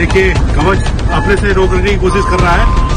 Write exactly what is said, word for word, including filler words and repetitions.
देखिए कवच अपने से रोकने की कोशिश कर रहा है।